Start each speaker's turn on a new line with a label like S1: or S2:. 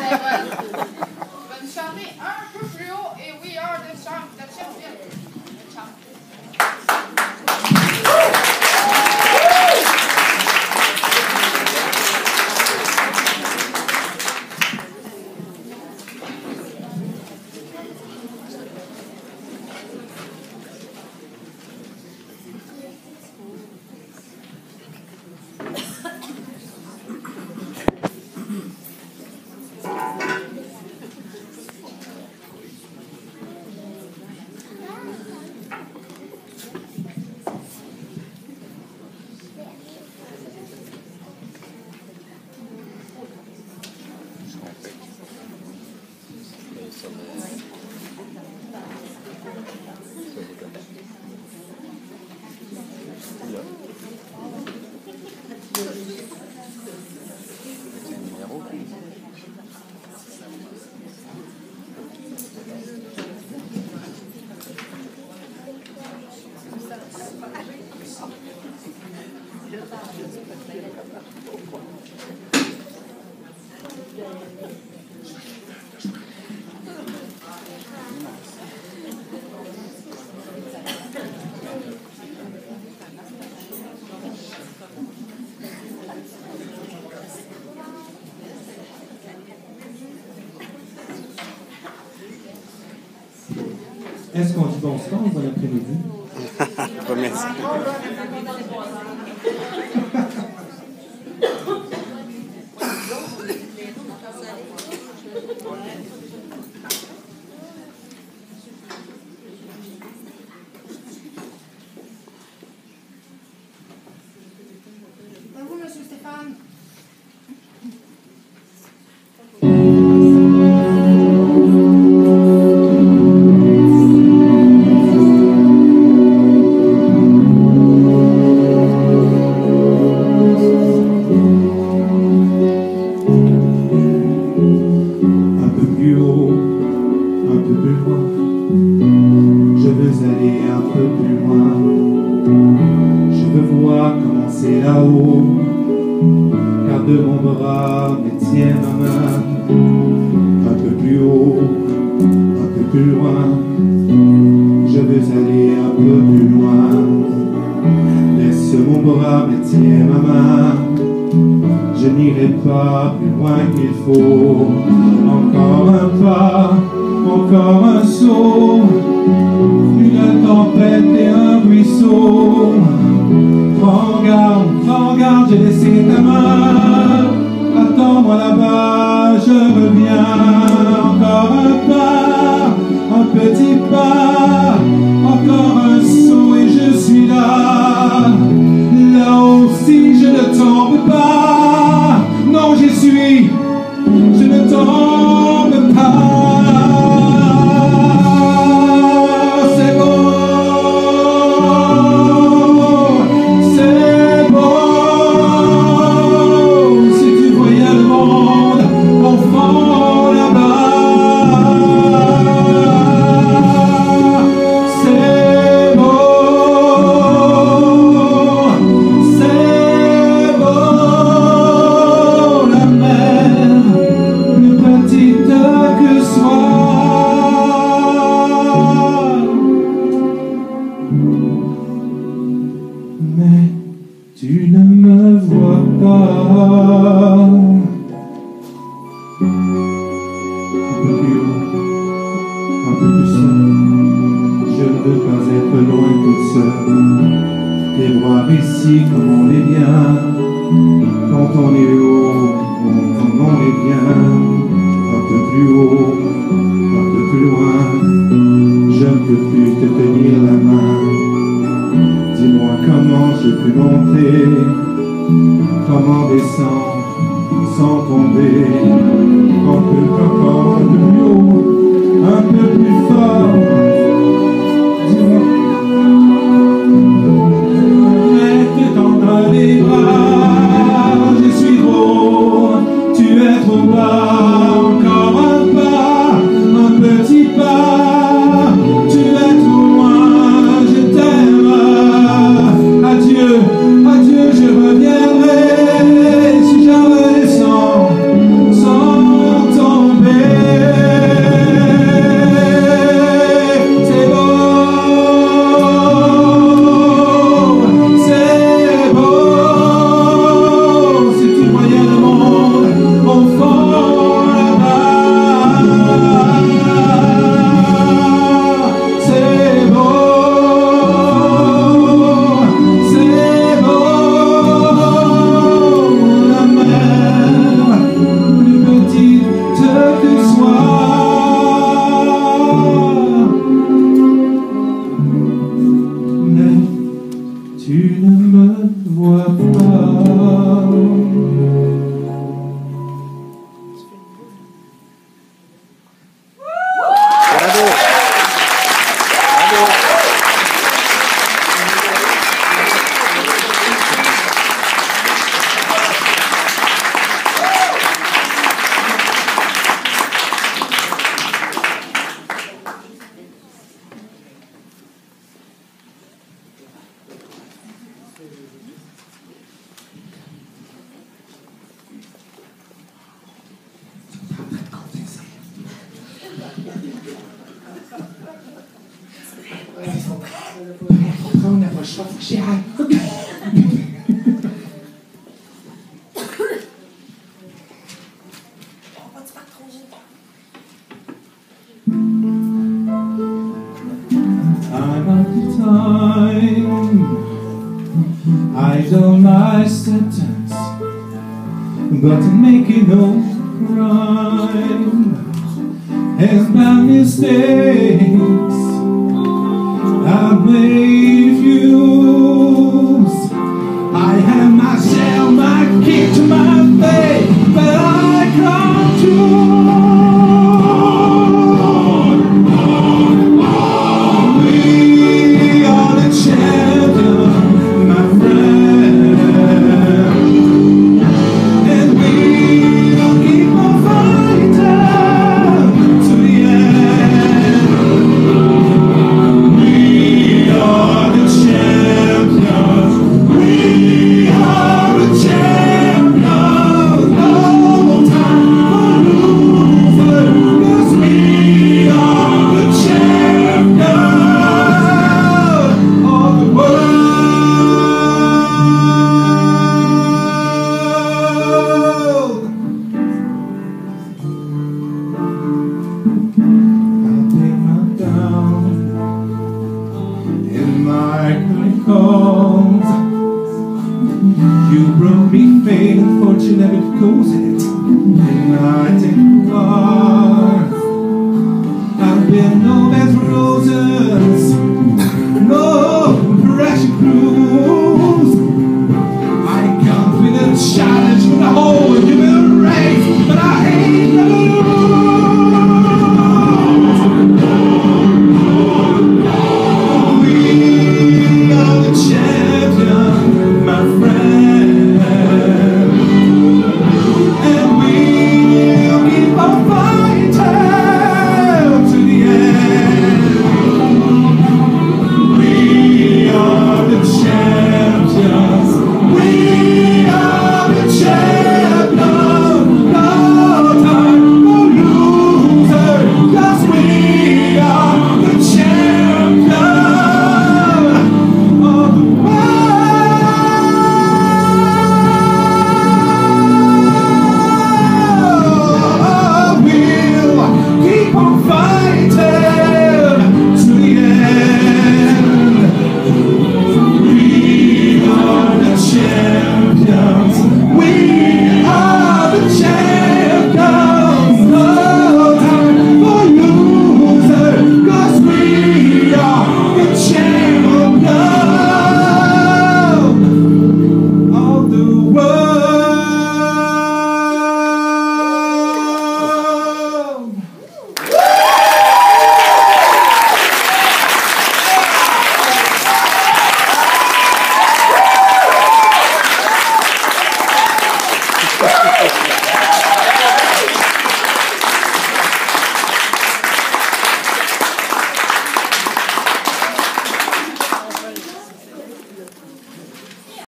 S1: nous chanter un peu plus haut et We Are the Champions.
S2: Est-ce qu'on dit bon sens dans l'après-midi?
S3: Pas merci.
S1: Bonjour, Monsieur Stéphane.
S2: C'est là-haut, garde mon bras, mais tiens ma main. Un peu plus haut, un peu plus loin, je veux aller un peu plus loin. Laisse mon bras, mais tiens ma main. Je n'irai pas plus loin qu'il faut. Encore un pas, encore un saut, une tempête et un ruisseau. Prends garde, j'ai laissé ta main. Attends-moi là-bas, je reviens. Encore un pas, un petit pas, encore un saut et je suis là. Là-haut, si je ne tombe pas, non, j'y suis, je ne tombe pas. C'est beau. Ici comme on est bien, quand on est haut, comme on est bien, un peu plus haut, un peu plus loin, je ne peux plus te tenir la main. Dis-moi comment je peux monter, comment descendre sans tomber, un peu encore un peu plus haut, un peu plus fort. Dis-moi. Les bras, je suis trop, tu es trop bas. Encore un pas, un petit pas, tu es trop loin, je t'aime. Adieu, adieu, je reviendrai si je redescends sans tomber. On n'a pas le choix, faut que j'y aille. Time after time, I don't my sentence, but to make it no crime, and my mistakes I made fuse. I have myself, my kick to my face, but I come to. You brought me fame and fortune, never goes in it. And I